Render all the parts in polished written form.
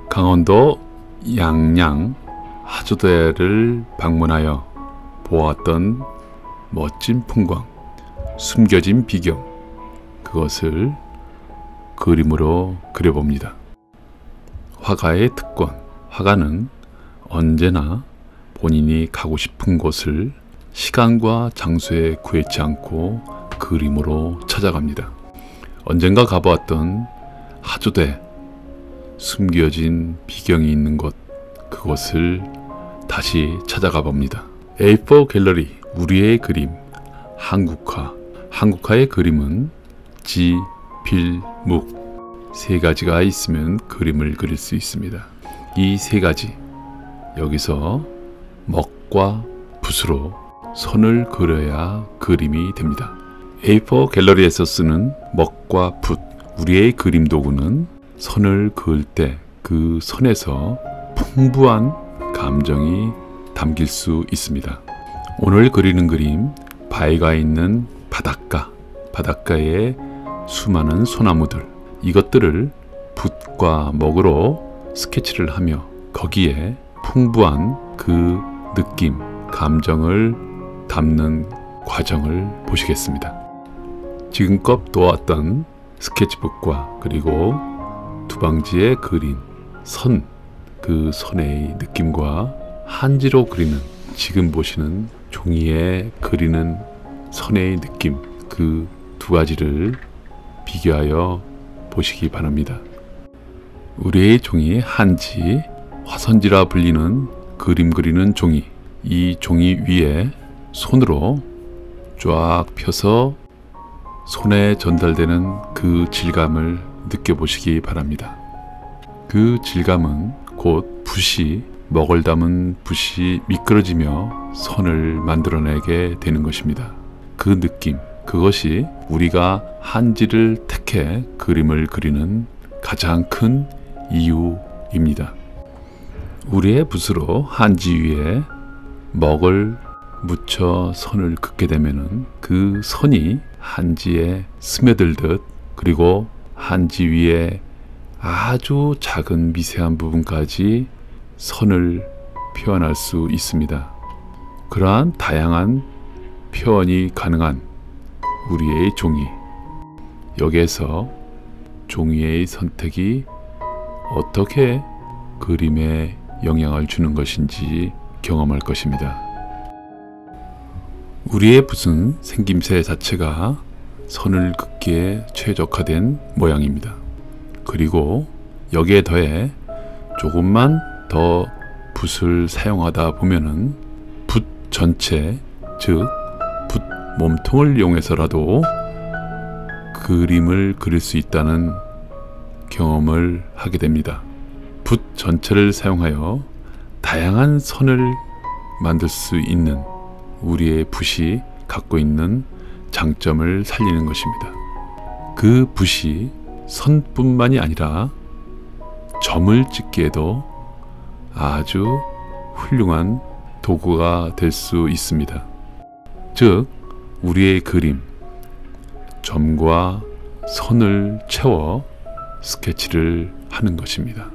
강원도 양양 하조대를 방문하여 보았던 멋진 풍광, 숨겨진 비경, 그것을 그림으로 그려봅니다. 화가의 특권, 화가는 언제나 본인이 가고 싶은 곳을 시간과 장소에 구애치 않고 그림으로 찾아갑니다. 언젠가 가보았던 하조대, 숨겨진 비경이 있는 곳, 그곳을 다시 찾아가 봅니다. A4 갤러리, 우리의 그림, 한국화. 한국화의 그림은 지, 필, 묵, 세 가지가 있으면 그림을 그릴 수 있습니다. 이 세 가지, 여기서 먹과 붓으로 선을 그려야 그림이 됩니다. A4 갤러리에서 쓰는 먹과 붓, 우리의 그림 도구는 선을 그을 때 그 선에서 풍부한 감정이 담길 수 있습니다. 오늘 그리는 그림, 바위가 있는 바닷가, 바닷가의 수많은 소나무들, 이것들을 붓과 먹으로 스케치를 하며 거기에 풍부한 그 느낌, 감정을 담는 과정을 보시겠습니다. 지금껏 놓았던 스케치북과 그리고 두방지에 그린 선, 그 선의 느낌과 한지로 그리는, 지금 보시는 종이에 그리는 선의 느낌, 그 두 가지를 비교하여 보시기 바랍니다. 우리의 종이 한지, 화선지라 불리는 그림 그리는 종이, 이 종이 위에 손으로 쫙 펴서 손에 전달되는 그 질감을 느껴보시기 바랍니다. 그 질감은 곧 붓이, 먹을 담은 붓이 미끄러지며 선을 만들어내게 되는 것입니다. 그 느낌, 그것이 우리가 한지를 택해 그림을 그리는 가장 큰 이유입니다. 우리의 붓으로 한지 위에 먹을 묻혀 선을 긋게 되면은 그 선이 한지에 스며들듯, 그리고 한지 위에 아주 작은 미세한 부분까지 선을 표현할 수 있습니다. 그러한 다양한 표현이 가능한 우리의 종이, 여기에서 종이의 선택이 어떻게 그림에 영향을 주는 것인지 경험할 것입니다. 우리의 붓은 생김새 자체가 선을 긋기에 최적화된 모양입니다. 그리고 여기에 더해 조금만 더 붓을 사용하다 보면은 붓 전체, 즉 붓 몸통을 이용해서라도 그림을 그릴 수 있다는 경험을 하게 됩니다. 붓 전체를 사용하여 다양한 선을 만들 수 있는 우리의 붓이 갖고 있는 장점을 살리는 것입니다. 그 붓이 선뿐만이 아니라 점을 찍기에도 아주 훌륭한 도구가 될 수 있습니다. 즉, 우리의 그림, 점과 선을 채워 스케치를 하는 것입니다.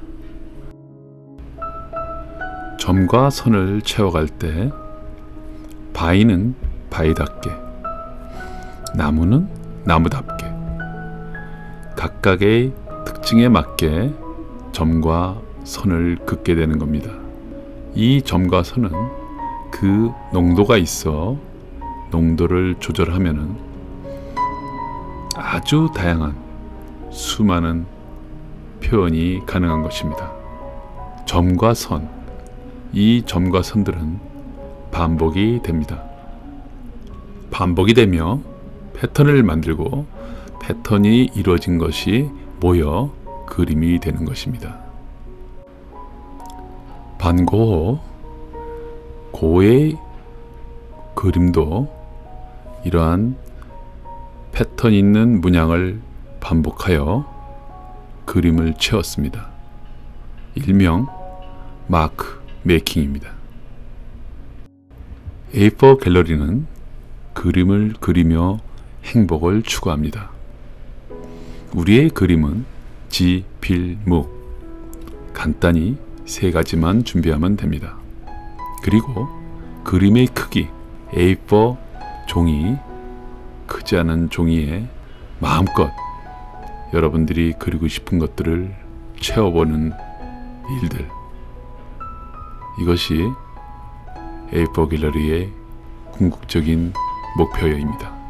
점과 선을 채워갈 때 바위는 바위답게, 나무는 나무답게 각각의 특징에 맞게 점과 선을 긋게 되는 겁니다. 이 점과 선은 그 농도가 있어 농도를 조절하면은 아주 다양한 수많은 표현이 가능한 것입니다. 점과 선, 이 점과 선들은 반복이 됩니다. 반복이 되며 패턴을 만들고 패턴이 이루어진 것이 모여 그림이 되는 것입니다. 반고호, 고의 그림도 이러한 패턴 있는 문양을 반복하여 그림을 채웠습니다. 일명 마크 메이킹입니다. A4 갤러리는 그림을 그리며 행복을 추구합니다. 우리의 그림은 지, 필, 묵, 간단히 3가지만 준비하면 됩니다. 그리고 그림의 크기, A4 종이, 크지 않은 종이에 마음껏 여러분들이 그리고 싶은 것들을 채워보는 일들, 이것이 A4 갤러리의 궁극적인 목표여입니다.